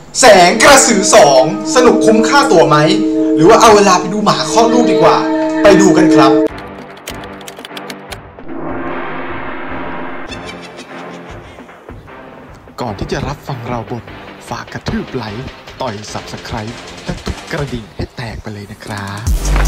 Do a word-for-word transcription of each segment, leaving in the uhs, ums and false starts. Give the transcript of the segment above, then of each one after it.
แสงกระสือสองสนุกคุ้มค่าตั๋วไหมหรือว่าเอาเวลาไปดูหมาคลอดลูกดีกว่าไปดูกันครับก่อนที่จะรับฟังเราบทฝากกระทืบไลค์ต่อย ซับสไครบ์ และทุกกระดิ่งให้แตกไปเลยนะครับ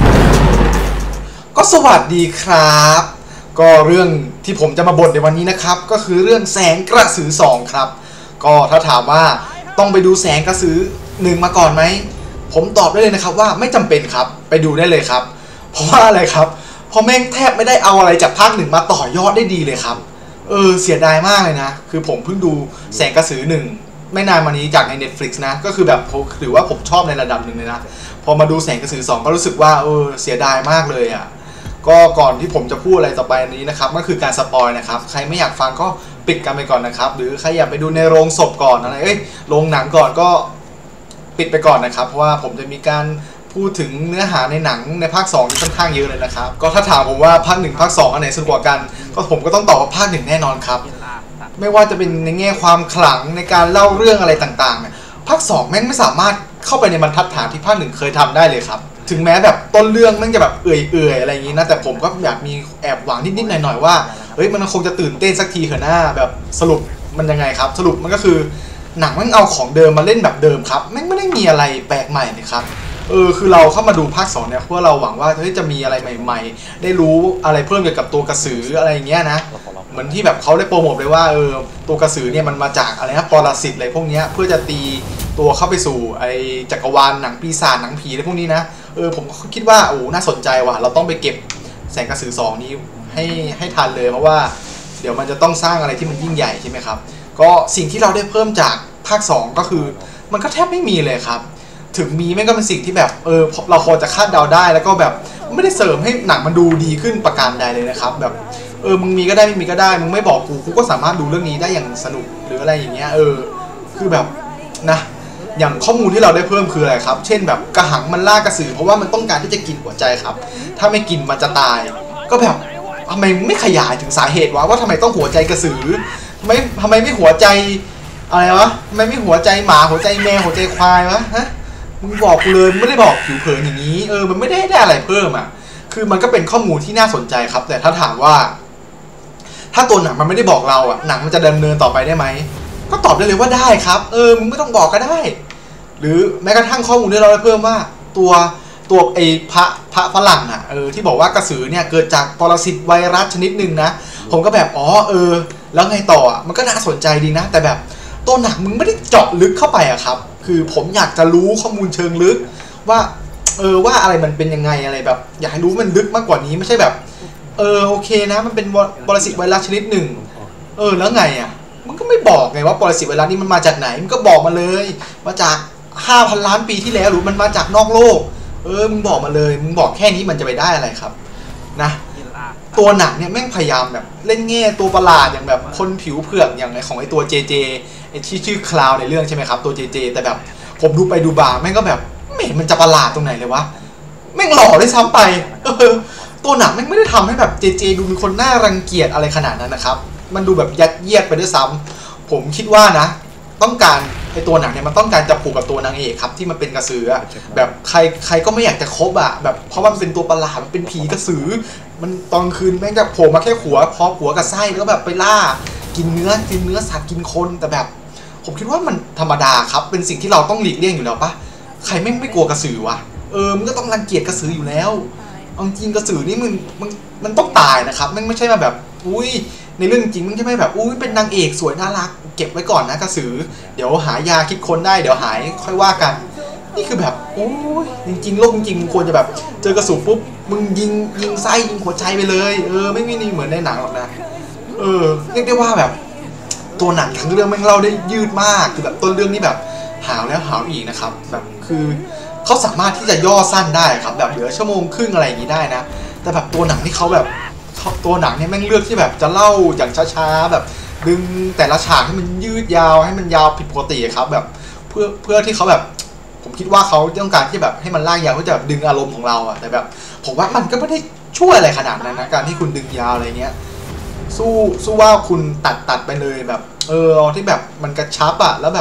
ก็สวัสดีครับก็เรื่องที่ผมจะมาบ่นในวันนี้นะครับก็คือเรื่องแสงกระสือสองครับก็ถ้าถามว่าต้องไปดูแสงกระสือหนึ่งมาก่อนไหมผมตอบได้เลยนะครับว่าไม่จำเป็นครับไปดูได้เลยครับเพราะว่าอะไรครับเพราะแม่งแทบไม่ได้เอาอะไรจากภาคหนึ่งมาต่อยอดได้ดีเลยครับเออเสียดายมากเลยนะคือผมเพิ่งดูแสงกระสือหนึ่งไม่นานมานี้จากใน Netflix นะก็คือแบบถือว่าผมชอบในระดับหนึ่งเลยนะพอมาดูแสงกระสือสองก็รู้สึกว่าเออเสียดายมากเลยอ่ะก็ก่อนที่ผมจะพูดอะไรต่อไปนี้นะครับก็คือการสปอยนะครับใครไม่อยากฟังก็ปิดกันไปก่อนนะครับหรือใครอยากไปดูในโรงศพก่อนอะไรเอ้ยโรงหนังก่อนก็ปิดไปก่อนนะครับเพราะว่าผมจะมีการพูดถึงเนื้อหาในหนังในภาคสองที่ค่อนข้างเยอะเลยนะครับก็ถ้าถามผมว่าภาคหนึ่งภาคสองอันไหนสนุกกว่ากันก็ผมก็ต้องตอบว่าภาคหนึ่งแน่นอนครับไม่ว่าจะเป็นในแง่ความขลังในการเล่าเรื่องอะไรต่างๆเนี่ยภาคสองแม่งไม่สามารถเข้าไปในบรรทัดฐานที่ภาคหนึ่งเคยทำได้เลยครับถึงแม้แบบต้นเรื่องมันจะแบบเอื่อยๆอะไรอย่างนี้นะแต่ผมก็อยากมีแอบหวังนิดๆหน่อยๆว่าเฮ้ยมันคงจะตื่นเต้นสักทีเถอะหน้าแบบสรุปมันยังไงครับสรุปมันก็คือหนังมันเอาของเดิมมาเล่นแบบเดิมครับแม่งไม่ได้มีอะไรแปลกใหม่เลยครับเออคือเราเข้ามาดูภาคสองเนี่ยเพราะเราหวังว่าเฮ้ยจะมีอะไรใหม่ๆได้รู้อะไรเพิ่มเกี่ยวกับตัวกระสืออะไรอย่างเงี้ยนะเหมือนที่แบบเขาได้โปรโมทเลยว่าเออตัวกระสือเนี่ยมันมาจากอะไรนะปรสิตอะไรพวกเนี้ยเพื่อจะตีตัวเข้าไปสู่ไอจักรวาลหนังปีศาจหนังผีอะไรพวกนี้นะเออผมคิดว่าโอ้น่าสนใจว่ะเราต้องไปเก็บแสงกระสือสองนี้ให้ให้ทันเลยเพราะว่าเดี๋ยวมันจะต้องสร้างอะไรที่มันยิ่งใหญ่ใช่ไหมครับก็สิ่งที่เราได้เพิ่มจากภาคสองก็คือมันก็แทบไม่มีเลยครับถึงมีแม่งก็เป็นสิ่งที่แบบเออเราพอจะคาดเดาได้แล้วก็แบบไม่ได้เสริมให้หนังมันดูดีขึ้นประการใดเลยนะครับแบบเออมึงมีก็ได้ไม่มีก็ได้มึงไม่บอกกูกูก็สามารถดูเรื่องนี้ได้อย่างสนุกหรืออะไรอย่างเงี้ยเออคือแบบนะอย่างข้อมูลที่เราได้เพิ่มคืออะไรครับเช่นแบบกระหังมันล่ากระสือเพราะว่ามันต้องการที่จะกินหัวใจครับถ้าไม่กินมันจะตายก็แบบทำไมไม่ขยายถึงสาเหตุวะว่าทำไมต้องหัวใจกระสือไม่ทำไมไม่หัวใจอะไรวะทำไมไม่หัวใจหมาหัวใจแมวหัวใจควายวะฮะมึงบอกกูเลยไม่ได้บอกผิวเผินอย่างนี้เออมันไม่ได้ได้อะไรเพิ่มอ่ะคือมันก็เป็นข้อมูลที่น่าสนใจครับแต่ถ้าถามว่าถ้าตัวหนังมันไม่ได้บอกเราอ่ะหนังมันจะดำเนินต่อไปได้ไหมก็ตอบได้เลยว่าได้ครับเออมึงไม่ต้องบอกก็ได้หรือแม้กระทั่งข้อมูลที่เราได้เพิ่มว่าตัวตัวไอ้พระพระฝรั่งอ่ะเออที่บอกว่ากระสือเนี่ยเกิดจากปรสิตไวรัสชนิดหนึ่งนะผมก็แบบอ๋อเออแล้วไงต่ออ่ะมันก็น่าสนใจดีนะแต่แบบตัวหนังมึงไม่ได้เจาะลึกเข้าไปอะครับคือผมอยากจะรู้ข้อมูลเชิงลึกว่าเออว่าอะไรมันเป็นยังไงอะไรแบบอยากให้รู้มันลึกมากกว่านี้ไม่ใช่แบบเออโอเคนะมันเป็นปรสิตไวรัสชนิดหนึ่งเออแล้วไงอ่ะมันก็ไม่บอกไงว่าปรสิตไวรัสนี้มันมาจากไหนมันก็บอกมาเลยมาจาก ห้าพัน ล้านปีที่แล้วหรือมันมาจากนอกโลกเออมึงบอกมาเลยมึงบอกแค่นี้มันจะไปได้อะไรครับนะตัวหนังเนี่ยแม่งพยายามแบบเล่นแง่ตัวประหลาดอย่างแบบคนผิวเผือกอย่างไอของไอตัวเจเจไอที่ชื่อคลาวในเรื่องใช่ไหมครับตัวเจเจแต่แบบผมดูไปดูบาแม่งก็แบบไม่เห็นมันจะประหลาดตรงไหนเลยวะแม่งหล่อได้ซ้ำไปเออตัวหนังแม่งไม่ได้ทำให้แบบเจเจดูเป็นคนน่ารังเกียจอะไรขนาดนั้นนะครับมันดูแบบยัดเยียดไปด้วยซ้ำผมคิดว่านะต้องการไอตัวหนังเนี่ยมันต้องการจะผูกกับตัวนางเอกครับที่มันเป็นกระสือแบบใครใครก็ไม่อยากจะคบอ่ะแบบเพราะว่ามันเป็นตัวประหลาดมันเป็นผีกระสือมันตอนคืนแม่งจะโผล่มาแค่หัวพอหัวกับไส้แล้วแบบไปล่ากินเนื้อกินเนื้อสัตว์กินคนแต่แบบผมคิดว่ามันธรรมดาครับเป็นสิ่งที่เราต้องหลีกเลี่ยงอยู่แล้วปะใครไม่ไม่กลัวกระสือวะเออมันก็ต้องรังเกียจกระสืออยู่แล้วเอาจริงกระสือนี่มันมันมันต้องตายนะครับมันไม่ใช่มาแบบอุ้ยในเรื่องจริงมันจะไม่แบบอุ้ยเป็นนางเอกสวยน่ารักเก็บไว้ก่อนนะกระสือเดี๋ยวหายาคิดค้นได้เดี๋ยวหายค่อยว่ากันนี่คือแบบโอ้ยจริงๆโลกจริงๆมึงควรจะแบบเจอกระสือปุ๊บมึงยิงยิงไส้ยิงหัวใจไปเลยเออไม่มีนี่เหมือนในหนังหรอกนะเออเรียกได้ว่าแบบตัวหนังทั้งเรื่องแม่งเล่าได้ยืดมากคือแบบต้นเรื่องนี่แบบหาวแล้วหาวอีกนะครับแบบคือเขาสามารถที่จะย่อสั้นได้ครับแบบเหลือชั่วโมงครึ่งอะไรอย่างนี้ได้นะแต่แบบตัวหนังที่เขาแบบตัวหนังเนี่ยแม่งเลือกที่แบบจะเล่าอย่างช้าๆแบบดึงแต่ละฉากให้มันยืดยาวให้มันยาวผิดปกติครับแบบเพื่อเพื่อที่เขาแบบผมคิดว่าเขาต้องการที่แบบให้มันลากยาวเพื่อจะแบบดึงอารมณ์ของเราอะแต่แบบผมว่ามันก็ไม่ได้ช่วยอะไรขนาดนั้นนะการที่คุณดึงยาวอะไรเงี้ยสู้สู้ว่าคุณตัดตัดไปเลยแบบเออที่แบบมันกระชับอะแล้วแบบ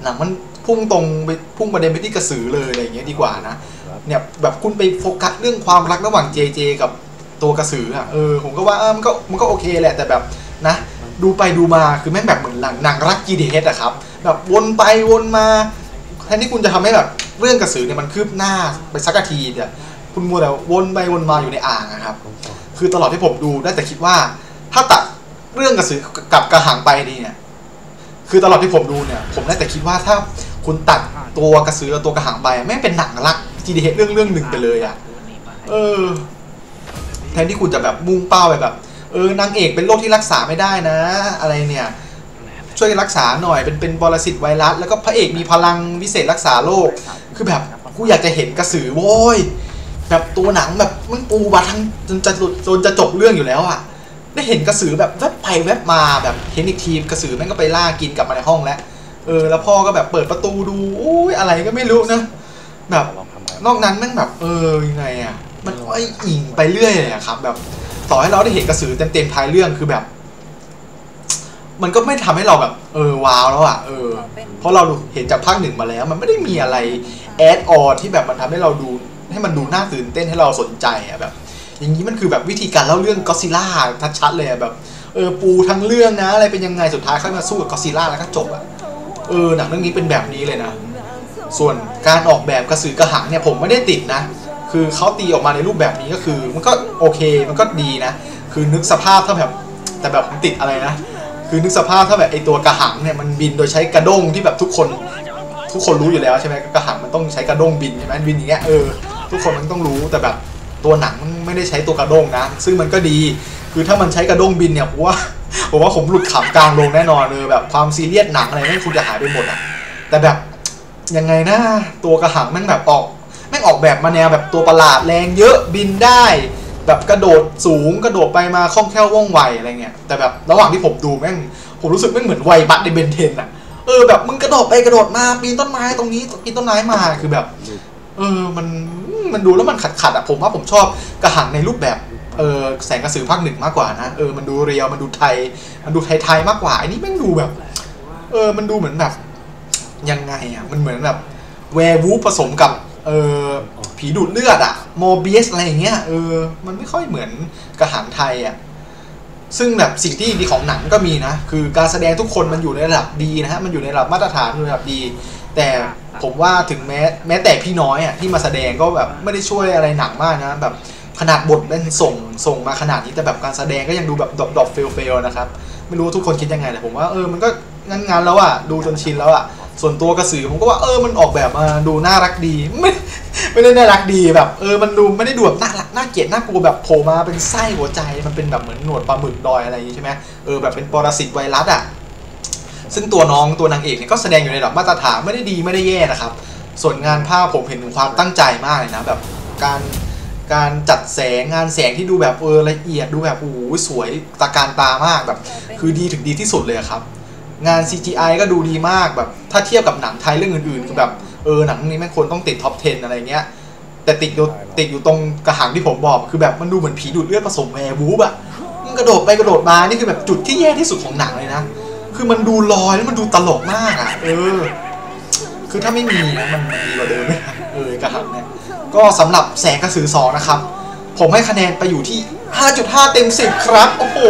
หนังมันพุ่งตรงไปพุ่งประเด็นไปที่กระสือเลยอะไรอย่างเงี้ยดีกว่านะเนี่ยแบบคุณไปโฟกัสเรื่องความรักระหว่างเจเจกับตัวกระสืออ่ะเออผมก็ว่ามันก็มันก็โอเคแหละแต่แบบนะดูไปดูมาคือแม่งแบบเหมือนหนังหนังรัก จี ดี เอส อะครับแบบวนไปวนมาแทนที่คุณจะทำให้แบบเรื่องกระสือเนี่ยมันคืบหน้าไปสักทีเนี่ยคุณมัวแต่วนไปวนมาอยู่ในอ่างนะครับคือตลอดที่ผมดูได้แต่คิดว่าถ้าตัดเรื่องกระสือกับกระหังไปนี่เนี่ยคือตลอดที่ผมดูเนี่ยผมได้แต่คิดว่าถ้าคุณตัดตัวกระสือตัวกระหังไปแม่งเป็นหนังรัก จี ดี เอส เรื่องเรื่องหนึ่งไปเลยอะเออแทนที่คุณจะแบบมุ่งเป้าไปแบบเออนางเอกเป็นโรคที่รักษาไม่ได้นะอะไรเนี่ยช่วยรักษาหน่อยเป็นเป็นปรสิตไวรัสแล้วก็พระเอกมีพลังวิเศษรักษาโรคคือแบบกูอยากจะเห็นกระสือโว้ยแบบตัวหนังแบบมันปูมาทั้งจนจะจนจะจบเรื่องอยู่แล้วอ่ะได้เห็นกระสือแบบแวบไปแวบมาแบบเห็นอีกทีกระสือแม่งก็ไปล่ากินกลับมาในห้องแล้วเออแล้วพ่อก็แบบเปิดประตูดูโอ้ยอะไรก็ไม่รู้นะแบบนอกนั้นแม่งแบบเออยังไงอ่ะมันไอ้อิงไปเรื่อยเลยอะครับแบบต่อให้เราได้เห็นกระสือเต็มๆท้ายเรื่องคือแบบมันก็ไม่ทำให้เราแบบเออว้าวแล้วอ่ะเออเพราะเราเห็นจากภาคหนึ่งมาแล้วมันไม่ได้มีอะไรแอดออนที่แบบมันทำให้เราดูให้มันดูน่าตื่นเต้นให้เราสนใจอ่ะแบบอย่างนี้มันคือแบบวิธีการเล่าเรื่องก็อดซิลล่าชัดๆเลยอ่ะแบบเออปูทั้งเรื่องนะอะไรเป็นยังไงสุดท้ายค่อยมาสู้กับก็อดซิลล่าแล้วก็จบอ่ะเออหนังเรื่องนี้เป็นแบบนี้เลยนะส่วนการออกแบบกระสือกระหังเนี่ยผมไม่ได้ติดนะคือเขาตีออกมาในรูปแบบนี้ก็คือมันก็โอเคมันก็ดีนะคือนึกสภาพถ้าแบบแต่แบบผมติดอะไรนะคือนึกสภาพถ้าแบบไอตัวกระหังเนี่ยมันบินโดยใช้กระด้งที่แบบทุกคนทุกคนรู้อยู่แล้วใช่ไหมกระหังมันต้องใช้กระด้งบินใช่ไหมบินอย่างเงี้ยเออทุกคนมันต้องรู้แต่แบบตัวหนังมันไม่ได้ใช้ตัวกระด้งนะซึ่งมันก็ดีคือถ้ามันใช้กระด้งบินเนี่ยผมว่าผมว่าผมหลุดขำกลางลงแน่นอนเลยแบบความซีเรียสหนังอะไรนั่นคุณจะหายไปหมดอ่ะแต่แบบยังไงนะตัวกระหังแม่งแบบออกแม่งออกแบบมาแนวแบบตัวประหลาดแรงเยอะบินได้แบบกระโดดสูงกระโดดไปมาคล่องแคล่วว่องไวอะไรเงี้ยแต่แบบระหว่างที่ผมดูแม่งผมรู้สึกแม่งเหมือนไวบัตในเบนเทนอ่ะเออแบบมึงกระโดดไปกระโดดมาปีนต้นไม้ตรงนี้ปีนต้นไม้มาคือแบบเออมันมันดูแล้วมันขัดขัดอ่ะผมว่าผมชอบกระหังในรูปแบบเออแสงกระสือภาคหนึ่งมากกว่านะเออมันดูเรียวมันดูไทยมันดูไทยๆมากกว่าอันนี้แม่งดูแบบเออมันดูเหมือนแบบยังไงอ่ะมันเหมือนแบบแวร์วูฟผสมกับเออผีดูดเลือดอะโมเบียสอะไรอย่างเงี้ยเออมันไม่ค่อยเหมือนกระหังไทยอะซึ่งแบบสิ่งที่ดีของหนังก็มีนะคือการแสดงทุกคนมันอยู่ในระดับดีนะฮะมันอยู่ในระดับมาตรฐานในระดับดีแต่ผมว่าถึงแม้แม้แต่พี่น้อยอะที่มาแสดงก็แบบไม่ได้ช่วยอะไรหนักมากนะแบบขนาดบทเป็นส่งส่งมาขนาดนี้แต่แบบการแสดงก็ยังดูแบบดรอปๆเฟลเฟลนะครับไม่รู้ทุกคนคิดยังไงแต่ผมว่าเออมันก็งั้นๆแล้วอะดูจนชินแล้วอะส่วนตัวกระสือผมก็ว่าเออมันออกแบบมาดูน่ารักดีไม่ไม่ได้น่ารักดีแบบเออมันดูไม่ได้ดูแบบน่ารักน่าเกลียดน่ากลัวแบบโผล่มาเป็นไส้หัวใจมันเป็นแบบเหมือนหนวดปลาหมึกดอยอะไรอย่างนี้ใช่ไหมเออแบบเป็นปรสิตไวรัสอ่ะซึ่งตัวน้องตัวนางเอกเนี่ยก็แสดงอยู่ในระดับมาตรฐานไม่ได้ดีไม่ได้แย่นะครับส่วนงานภาพผมเห็นถึงความตั้งใจมากเลยนะแบบการการจัดแสงงานแสงที่ดูแบบเออละเอียดดูแบบโอ้โหสวยตาการตามากแบบคือดีถึงดีที่สุดเลยครับงาน ซี จี ไอ ก็ดูดีมากแบบถ้าเทียบกับหนังไทยเรื่องอื่นๆคือแบบเออหนังนี้แม่งควรต้องติดท็อปสิบอะไรเงี้ยแต่ติดอยู่ติดอยู่ตรงกระหังที่ผมบอกคือแบบมันดูเหมือนผีดูดเลือดผสมแวร์วูฟอะมันกระโดดไปกระโดดมานี่คือแบบจุดที่แย่ที่สุดของหนังเลยนะคือมันดูลอยแล้วมันดูตลกมากอะเออคือถ้าไม่มีมันดีกว่าเดิมเลยเออกระหังเนี่ยก็สำหรับแสงกระสือสองนะครับผมให้คะแนนไปอยู่ที่ ห้าจุดห้า เต็มสิบครับโอ้โห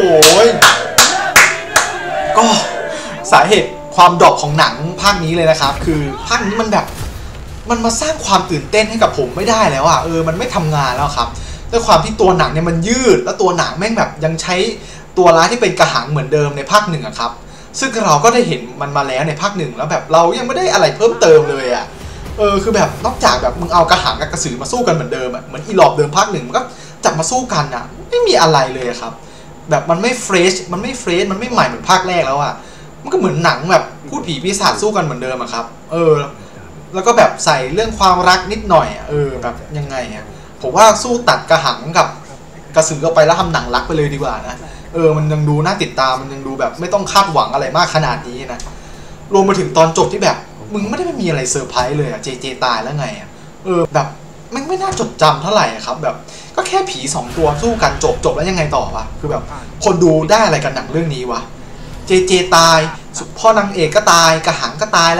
ก็สาเหตุความดรอปของหนังภาคนี้เลยนะครับคือภาคนี้มันแบบมันมาสร้างความตื่นเต้นให้กับผมไม่ได้แล้วอ่ะเออมันไม่ทำงานแล้วครับด้วยความที่ตัวหนังเนี่ยมันยืดแล้วตัวหนังแม่งแบบยังใช้ตัวร้ายที่เป็นกระหังเหมือนเดิมในภาคหนึ่งอะครับซึ่งเราก็ได้เห็นมันมาแล้วในภาคหนึ่งแล้วแบบเรายังไม่ได้อะไรเพิ่มเติมเลยอ่ะเออคือแบบนอกจากแบบมึงเอากระหังกับกระสือมาสู้กันเหมือนเดิมอ่ะเหมือนอีหลอบเดิมภาคหนึ่งมันก็จับมาสู้กันอ่ะไม่มีอะไรเลยครับแบบมันไม่เฟรชมันไม่เฟรชมันไม่ใหม่เหมือนภาคแรกแล้วอ่ะมันก็เหมือนหนังแบบพูดผีปีศาจสู้กันเหมือนเดิมอะครับเออแล้วก็แบบใส่เรื่องความรักนิดหน่อยเออแบบยังไงอ่ะผมว่าสู้ตัดกระหังกับกระสือออกไปแล้วทำหนังรักไปเลยดีกว่านะเออมันยังดูน่าติดตามมันยังดูแบบไม่ต้องคาดหวังอะไรมากขนาดนี้นะรวมมาถึงตอนจบที่แบบมึงไม่ได้มีอะไรเซอร์ไพรส์เลยอะเจเจตายแล้วไงอะเออแบบมันไม่น่าจดจำเท่าไหร่ครับแบบก็แค่ผีสองตัวสู้กันจบจบแล้วยังไงต่อวะคือแบบคนดูได้อะไรกันหนังเรื่องนี้วะเจเจตายพ่อนางเอกก็ตายกระหังก็ตายแล้ว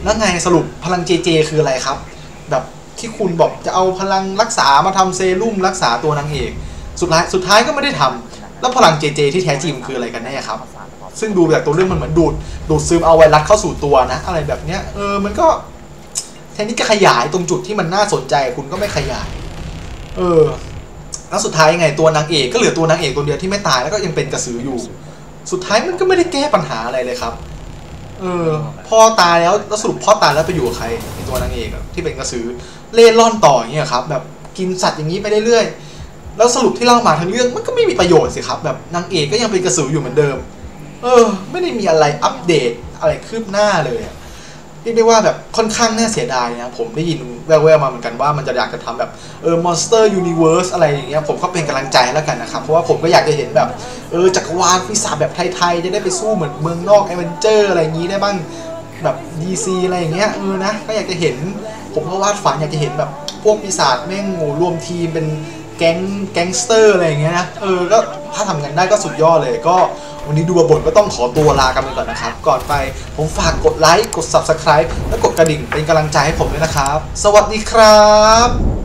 แล้วไงสรุปพลัง เจ เจ คืออะไรครับแบบที่คุณบอกจะเอาพลังรักษามาทำเซรุ่มรักษาตัวนางเอกสุดท้ายสุดท้ายก็ไม่ได้ทำแล้วพลัง เจ เจ ที่แท้จริงคืออะไรกันแน่ครับซึ่งดูจากตัวเรื่องมันเหมือนดูดดูดซึมเอาไวรัสเข้าสู่ตัวนะอะไรแบบเนี้ยเออมันก็แทนที่จะขยายตรงจุดที่มันน่าสนใจคุณก็ไม่ขยายเออแล้วสุดท้ายยังไงตัวนางเอกก็เหลือตัวนางเอกตัวเดียวที่ไม่ตายแล้วก็ยังเป็นกระสืออยู่สุดท้ายมันก็ไม่ได้แก้ปัญหาอะไรเลยครับเออพ่อตายแล้วแล้วสรุปพ่อตายแล้วไปอยู่กับใครในตัวนางเอกที่เป็นกระสือเล่ร่อนต่ออย่างเงี้ยครับแบบกินสัตว์อย่างนี้ไปเรื่อยๆแล้วสรุปที่เล่ามาทั้งเรื่องมันก็ไม่มีประโยชน์สิครับแบบนางเอกก็ยังเป็นกระสืออยู่เหมือนเดิมเออไม่ได้มีอะไรอัปเดตอะไรคืบหน้าเลยเรียกได้ว่าแบบค่อนข้างน่าเสียดายนะผมได้ยินแว่วๆมาเหมือนกันว่ามันจะอยากจะทำแบบเออ Monster Universe อะไรอย่างเงี้ยผมก็เป็นกำลังใจแล้วกันนะครับเพราะว่าผมก็อยากจะเห็นแบบเออจักรวาลปีศาจแบบไทยๆจะได้ไปสู้เหมือนเมืองนอกแอดเวนเจอร์อะไรอย่างงี้ได้บ้างแบบ ดี ซี อะไรอย่างเงี้ยเออนะก็อยากจะเห็นผมก็วาดฝันอยากจะเห็นแบบพวกปีศาจแม่งโง่รวมทีมเป็นแก๊งแก๊งสเตอร์อะไรอย่างเงี้ยนะเออก็ถ้าทำกันได้ก็สุดยอดเลยก็วันนี้ดูบทก็ต้องขอตัวลากันไปก่อนนะครับก่อนไปผมฝากกดไลค์กด ซับสไครบ์ และกดกระดิ่งเป็นกำลังใจให้ผมด้วยนะครับสวัสดีครับ